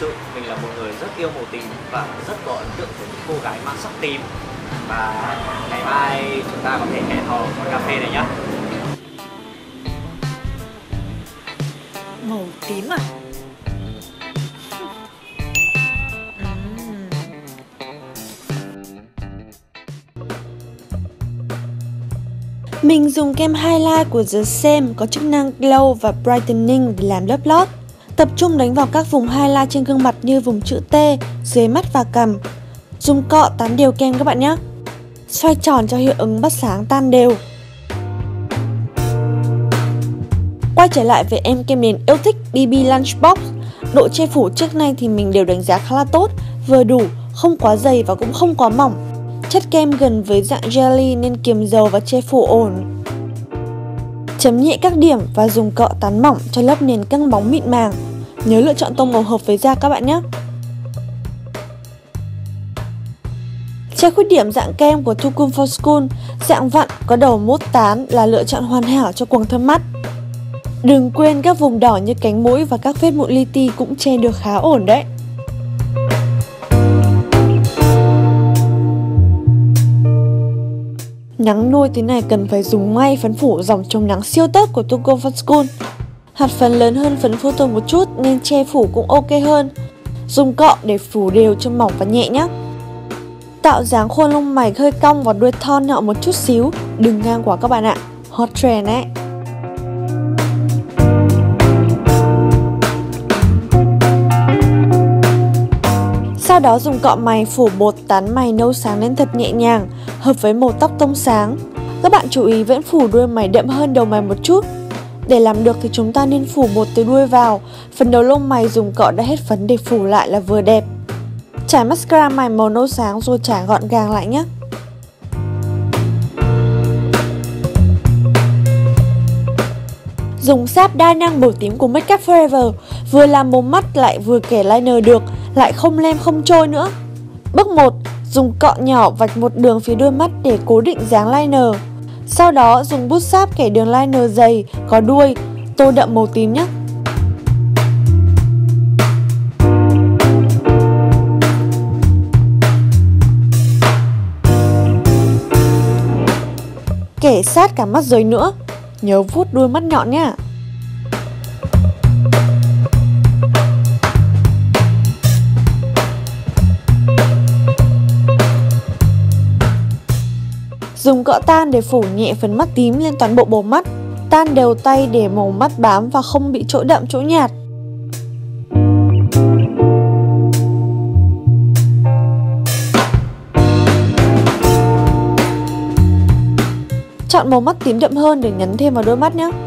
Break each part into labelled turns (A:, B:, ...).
A: sự mình là một người rất yêu màu tím và rất có ấn tượng với những cô gái mang sắc tím. Và ngày mai chúng ta có thể hẹn hò ở cà phê này nhá.
B: Màu tím à? Mình dùng kem highlight của The Same có chức năng glow và brightening để làm lớp lót. Tập trung đánh vào các vùng highlight trên gương mặt như vùng chữ T, dưới mắt và cằm. Dùng cọ tán đều kem các bạn nhé. Xoay tròn cho hiệu ứng bắt sáng tan đều. Quay trở lại với em kem nền yêu thích BB Lunchbox. Độ che phủ trước nay thì mình đều đánh giá khá là tốt, vừa đủ, không quá dày và cũng không quá mỏng. Chất kem gần với dạng jelly nên kiềm dầu và che phủ ổn. Chấm nhẹ các điểm và dùng cọ tán mỏng cho lớp nền căng bóng mịn màng. Nhớ lựa chọn tông màu hợp với da các bạn nhé. Che khuyết điểm dạng kem của Too Cool for School, dạng vặn có đầu mốt tán là lựa chọn hoàn hảo cho quầng thâm mắt. Đừng quên các vùng đỏ như cánh mũi và các vết mụn li ti cũng che được khá ổn đấy. Nắng nôi thế này cần phải dùng ngay phấn phủ dòng chống nắng siêu tốt của Too Cool for School. Hạt phấn lớn hơn phấn photo một chút nên che phủ cũng ok hơn. Dùng cọ để phủ đều cho mỏng và nhẹ nhé. Tạo dáng khuôn lông mày hơi cong và đuôi thon nhọn một chút xíu, đừng ngang quá các bạn ạ. Hot trend ấy. Sau đó dùng cọ mày phủ bột tán mày nâu sáng lên thật nhẹ nhàng, hợp với màu tóc tông sáng. Các bạn chú ý vẫn phủ đuôi mày đậm hơn đầu mày một chút. Để làm được thì chúng ta nên phủ bột từ đuôi vào, phần đầu lông mày dùng cọ đã hết phấn để phủ lại là vừa đẹp. Trải mascara mày màu nâu sáng rồi trải gọn gàng lại nhé. Dùng sáp đa năng màu tím của Make Up Forever, vừa làm màu mắt lại vừa kẻ liner được, lại không lem không trôi nữa. Bước 1. Dùng cọ nhỏ vạch một đường phía đuôi mắt để cố định dáng liner. Sau đó dùng bút sáp kẻ đường liner dày, có đuôi, tô đậm màu tím nhé. Kẻ sát cả mắt dưới nữa. Nhớ vuốt đuôi mắt nhọn nhé. Dùng cọ tan để phủ nhẹ phấn mắt tím lên toàn bộ bầu mắt. Tan đều tay để màu mắt bám và không bị chỗ đậm chỗ nhạt. Chọn màu mắt tím đậm hơn để nhấn thêm vào đôi mắt nhé.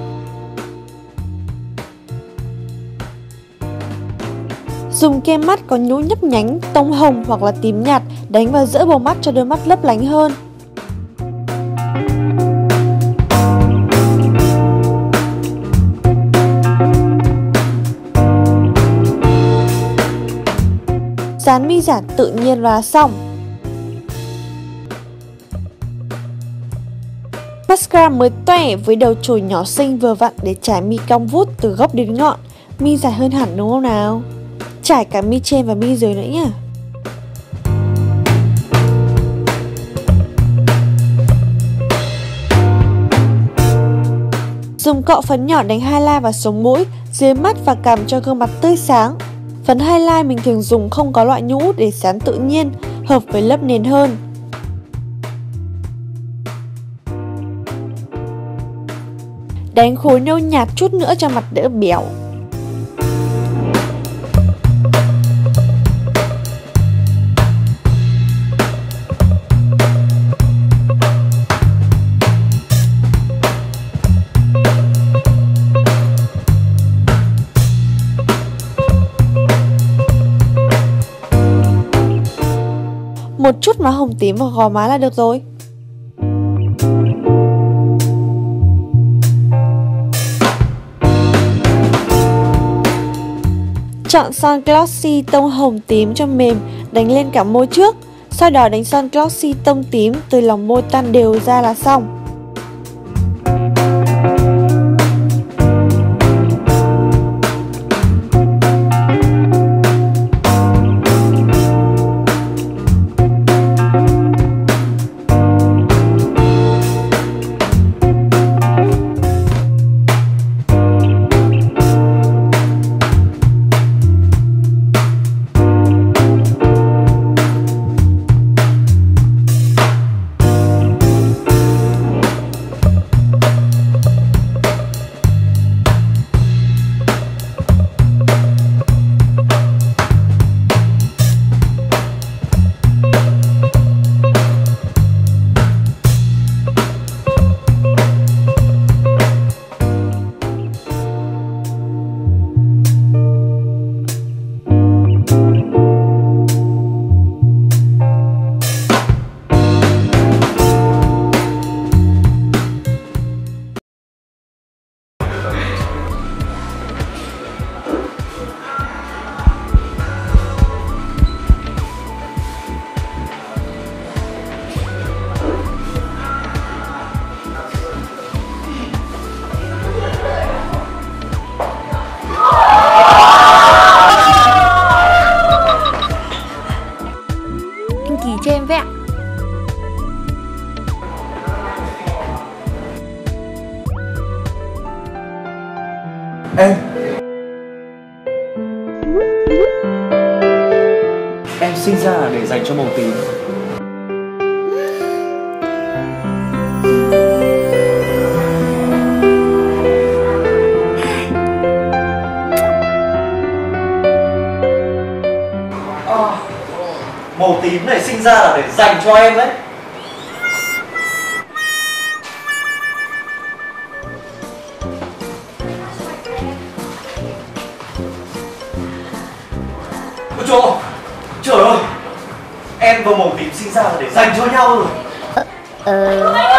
B: Dùng kem mắt có nhũ nhấp nhánh, tông hồng hoặc là tím nhạt đánh vào giữa bầu mắt cho đôi mắt lấp lánh hơn. Dán mi giả tự nhiên là xong. Mascara mới toẻ với đầu chổi nhỏ xinh vừa vặn để trải mi cong vút từ gốc đến ngọn. Mi dài hơn hẳn đúng không nào? Trải cả mi trên và mi dưới nữa nhá. Dùng cọ phấn nhỏ đánh highlight vào sống mũi, dưới mắt và cằm cho gương mặt tươi sáng. Phấn highlight mình thường dùng không có loại nhũ để dán tự nhiên, hợp với lớp nền hơn. Đánh khối nâu nhạt chút nữa cho mặt đỡ béo. Một chút má hồng tím vào gò má là được rồi. Chọn son glossy tông hồng tím cho mềm, đánh lên cả môi trước. Sau đó đánh son glossy tông tím từ lòng môi tan đều ra là xong. em với ạ.
A: Em sinh ra là để dành cho màu tím. Màu tím này sinh ra là để dành cho em đấy. Ôi trời ơi, em và màu tím sinh ra là để dành cho nhau rồi.